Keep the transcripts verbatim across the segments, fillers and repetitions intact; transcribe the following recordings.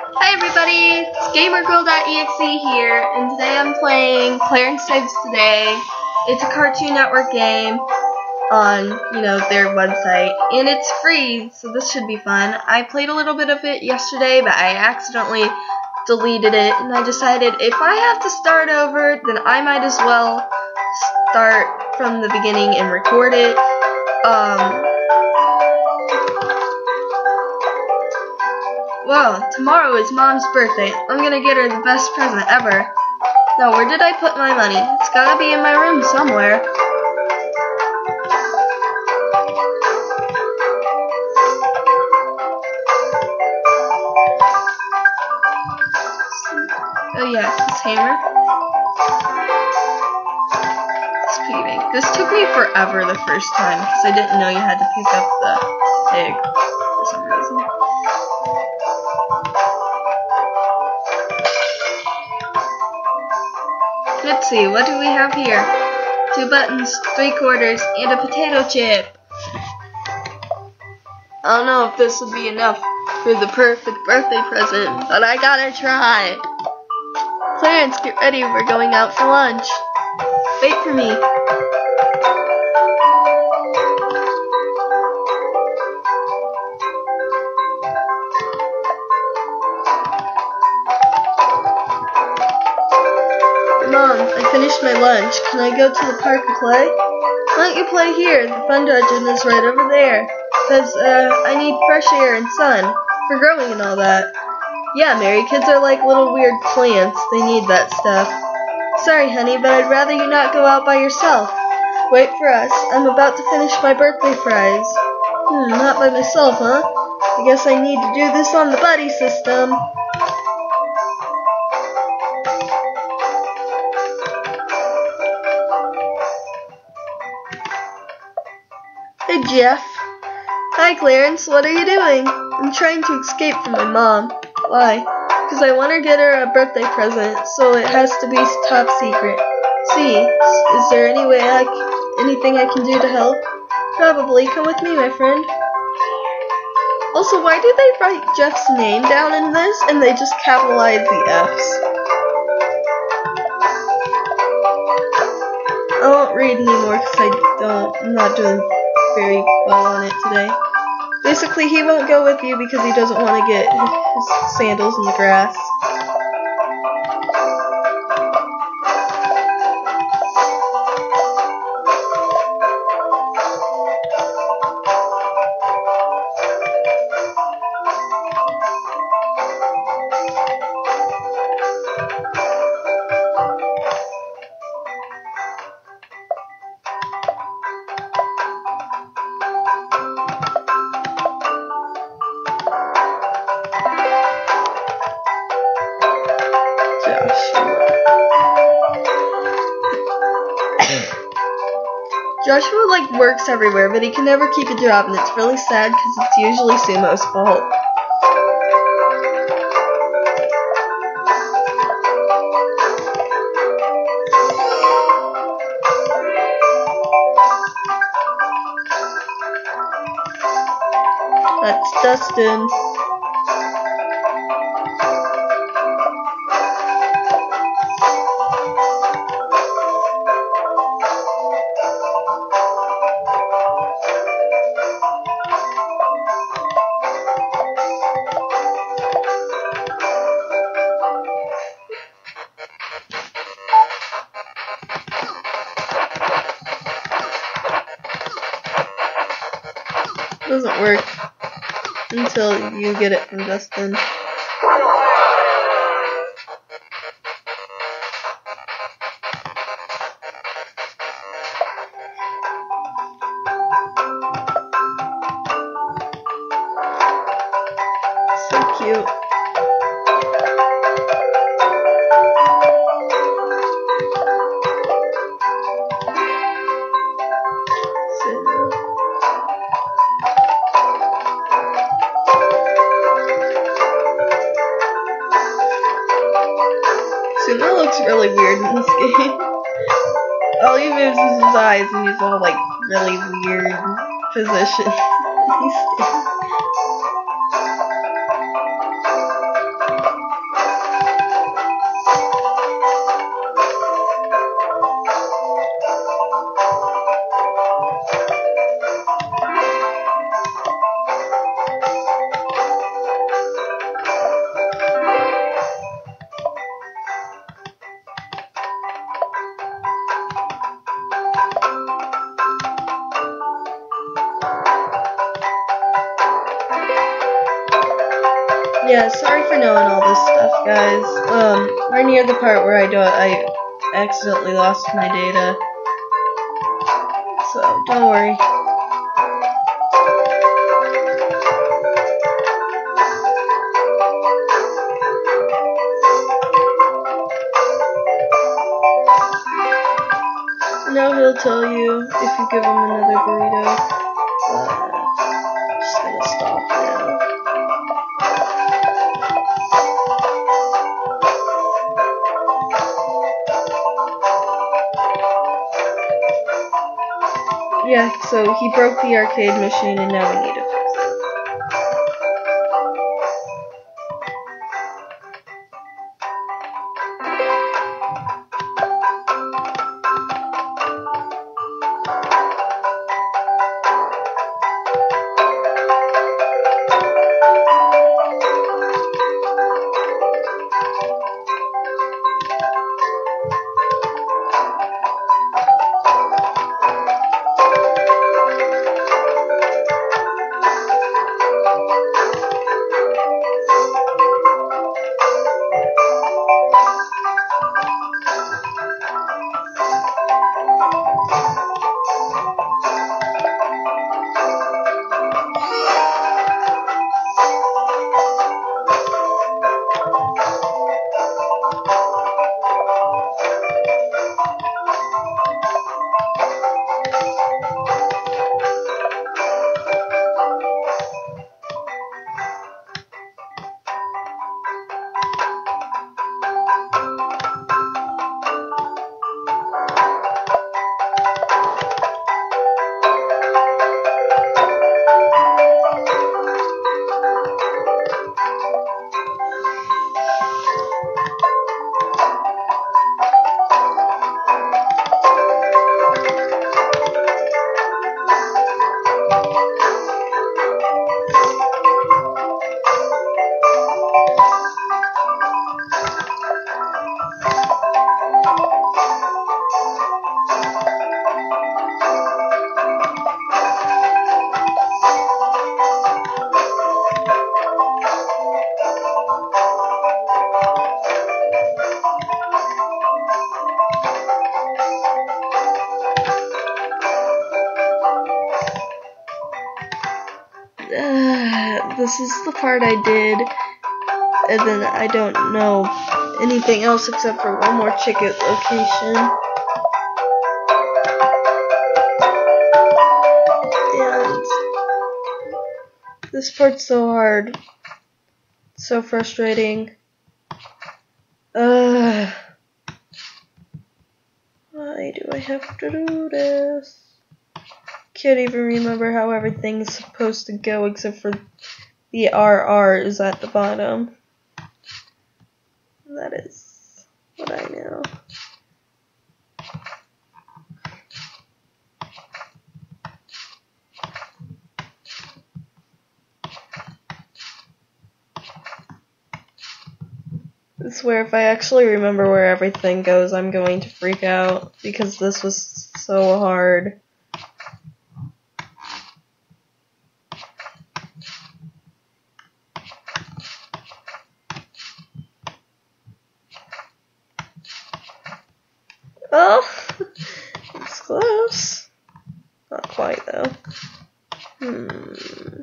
Hi everybody, it's gamer girl dot E X E here, and today I'm playing Clarence Saves today. It's a Cartoon Network game on, you know, their website, and it's free, so this should be fun. I played a little bit of it yesterday, but I accidentally deleted it, and I decided if I have to start over, then I might as well start from the beginning and record it. Um... Well, tomorrow is Mom's birthday. I'm gonna get her the best present ever. Now, where did I put my money? It's gotta be in my room somewhere. Oh yeah, this hammer. This piggy. This took me forever the first time because I didn't know you had to pick up the pig for some reason. Let's see, what do we have here? Two buttons, three quarters, and a potato chip. I don't know if this would be enough for the perfect birthday present, but I gotta try. Clarence, get ready, we're going out for lunch. Wait for me. Mom, I finished my lunch. Can I go to the park and play? Why don't you play here? The fun dungeon is right over there. Because, uh, I need fresh air and sun for growing and all that. Yeah, Mary, kids are like little weird plants. They need that stuff. Sorry, honey, but I'd rather you not go out by yourself. Wait for us. I'm about to finish my birthday fries. Hmm, not by myself, huh? I guess I need to do this on the buddy system. Hey, Jeff. Hi, Clarence. What are you doing? I'm trying to escape from my mom. Why? Because I want to get her a birthday present, so it has to be top secret. See, is there any way I c anything I can do to help? Probably. Come with me, my friend. Also, why do they write Jeff's name down in this, and they just capitalize the F's? I won't read anymore because I don't. I'm not doing very well on it today. Basically, he won't go with you because he doesn't want to get his sandals in the grass. Joshua, like, works everywhere, but he can never keep a job, and it's really sad because it's usually Sumo's fault. That's Dustin. Doesn't work until you get it from Dustin. So cute. That looks really weird in this game. All he moves is his eyes and he's all like really weird position. He's Yeah, sorry for knowing all this stuff, guys. Um, we're near the part where I do I accidentally lost my data. So, don't worry. Now he'll tell you if you give him another burrito. Uh, just gonna stop now. Yeah, so he broke the arcade machine and now we need to fix it. Uh, this is the part I did, and then I don't know anything else except for one more ticket location. And this part's so hard, so frustrating. Uh, why do I have to do this? Can't even remember how everything's supposed to go except for the R R is at the bottom. That is what I know. I swear if I actually remember where everything goes, I'm going to freak out because this was so hard. Oh, it's close. Not quite though. Hmm.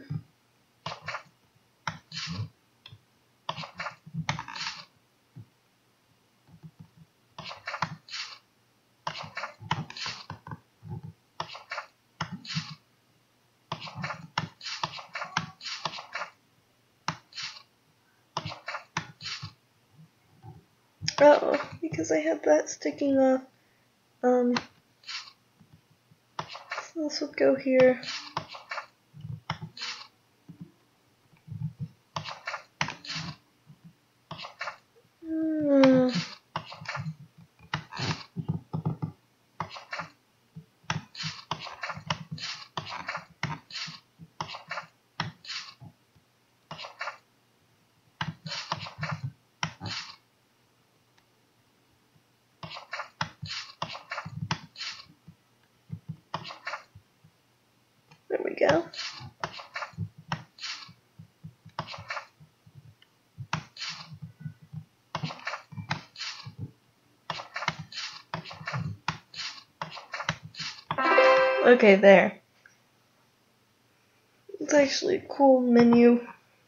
Oh, because I had that sticking off. Um, so this would go here. Hmm. Okay, there. It's actually a cool menu.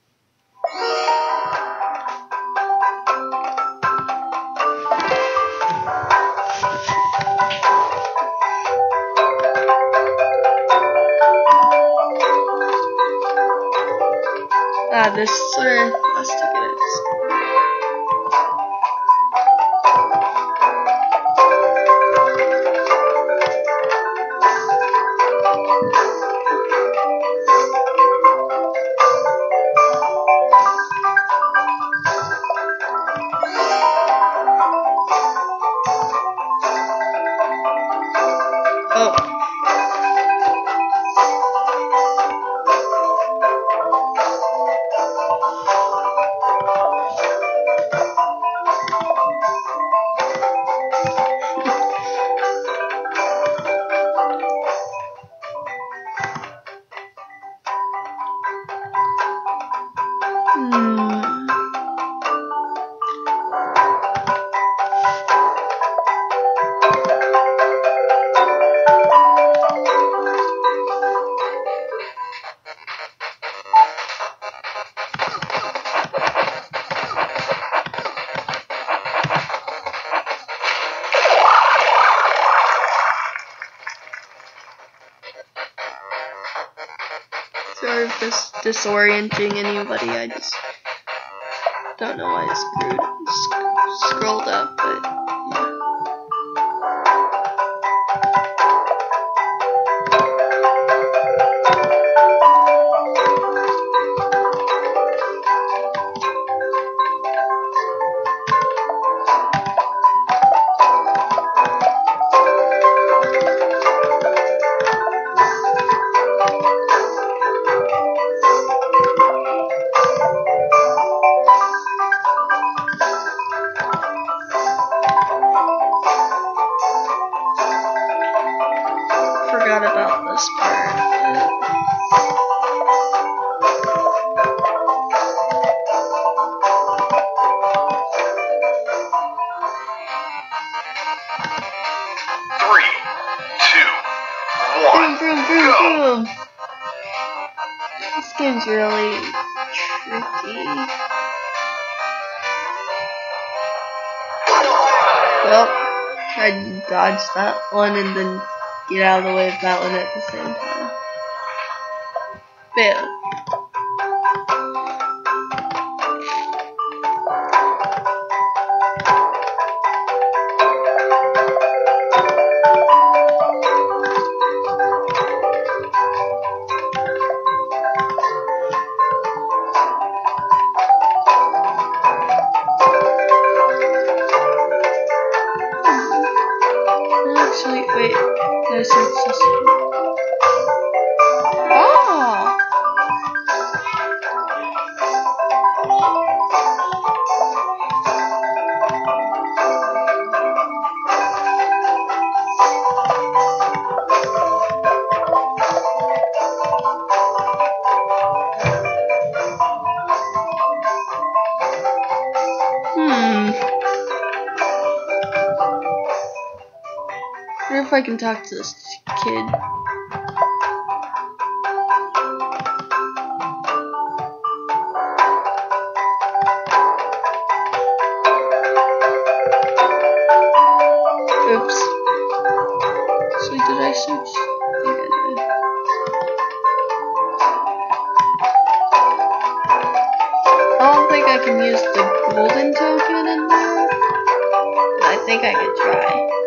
Ah, this is where last ticket is. Oh. Hmm. Sorry if this disorienting anybody, I just don't know why I screwed, sc scrolled up, but yeah. Forgot about this part. Three, two, one, Boom, boom, boom, go! boom. This game's really tricky. Well, tried to dodge that one and then get out of the way of that one at the same time. Fail. Actually, wait. Did I search this one? Oh! Hmm. I wonder if I can talk to this kid. Oops. So did I search? I think I did. I don't think I can use the golden token in there. I think I could try.